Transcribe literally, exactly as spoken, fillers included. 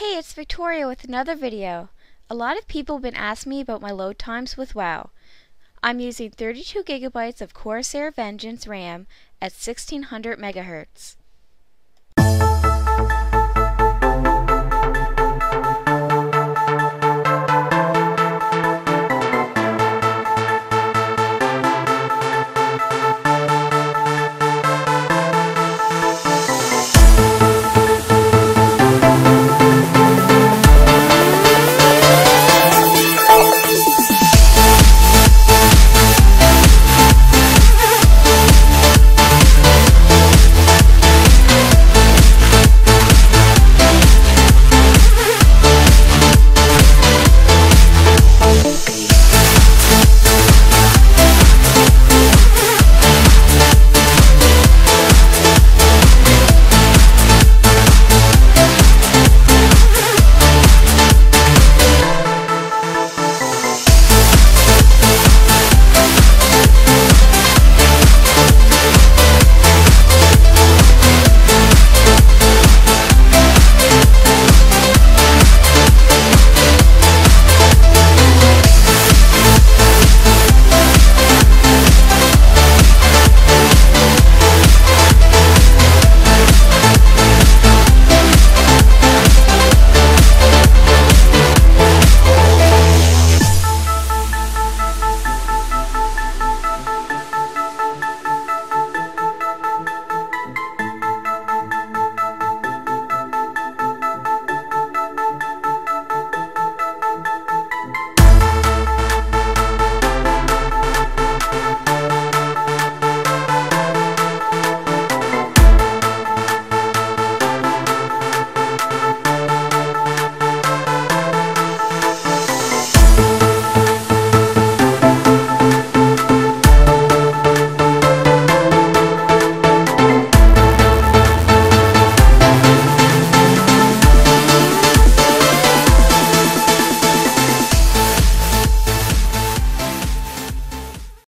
Hey, it's Victoria with another video. A lot of people have been asking me about my load times with WoW. I'm using thirty-two gigabytes of Corsair Vengeance RAM at sixteen hundred megahertz.